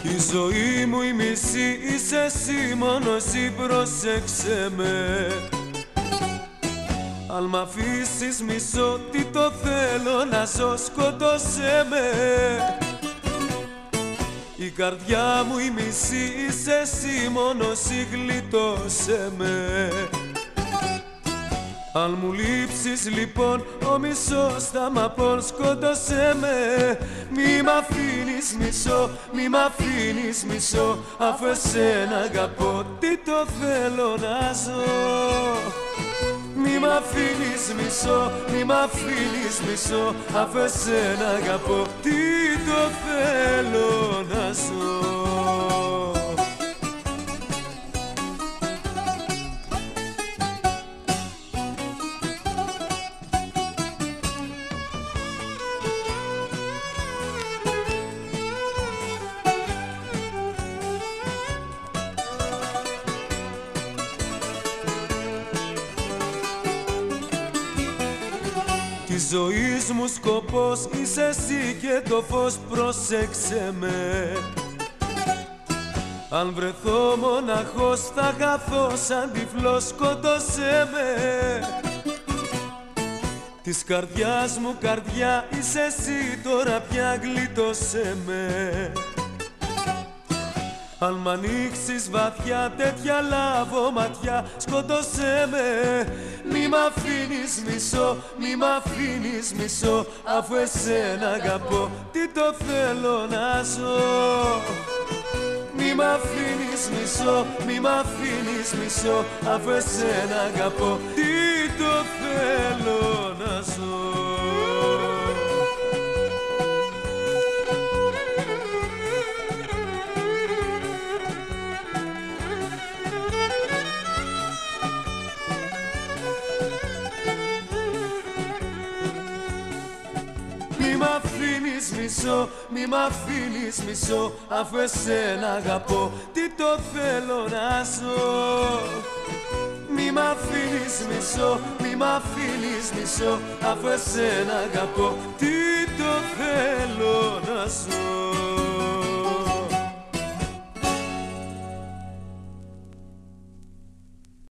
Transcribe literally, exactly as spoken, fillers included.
Η ζωή μου η μισή είσαι εσύ, μόνο εσύ, πρόσεξε με. Αν μ' αφήσεις μισό, τι το θέλω να ζω, σκότωσέ με. Η καρδιά μου η μισή είσαι εσύ, μόνο εσύ, γλιτώσέ με. Αν μου λείψεις λοιπόν ο μισός θα μ' απόν, σκότωσέ με. Μη μ' αφήνεις μισό, μη μ' αφήνεις μισό, αφού εσένα αγαπώ, τι το θέλω να ζω. Μη μ' αφήνεις μισό, μη μ' αφήνεις μισό, αφού εσένα αγαπώ, τι το θέλω να ζω. Της ζωής μου σκοπός είσαι εσύ και το φως, πρόσεξε με. Αν βρεθώ μοναχός θα χαθώ σαν τυφλός, σκότωσέ με. Της καρδιάς μου καρδιά είσαι εσύ, τώρα πια γλιτώσέ με. Αν μ' ανοίξεις βαθιά τέτοια λάβω ματιά, σκότωσέ με. Μη μ' αφήνεις μισό, μη μ' αφήνεις μισό, αφού εσένα αγαπώ, τι το θέλω να ζω. Μη μ' αφήνεις μισό, μη μ' αφήνεις μισό, αφού εσένα αγαπώ, τι το θέλω να ζω. Μη μ' αφήνεις μισό, μη μ' αφήνεις μισό, αφού εσένα αγαπώ, τι το θέλω να ζω. Μη μ' αφήνεις μισό, μη μ' αφήνεις μισό, αφού εσένα αγαπώ, τι το θέλω να ζω.